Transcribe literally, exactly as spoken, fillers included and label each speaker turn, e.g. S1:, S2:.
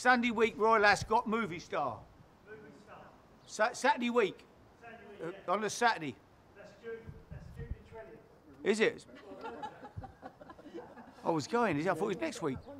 S1: Sunday week, Royal Ascot movie star.
S2: Movie star.
S1: Sa Saturday week.
S2: Saturday week,
S1: Uh,
S2: yeah.
S1: on a Saturday.
S2: That's June, that's June the twentieth.
S1: Is it? I was going. I thought it was next week.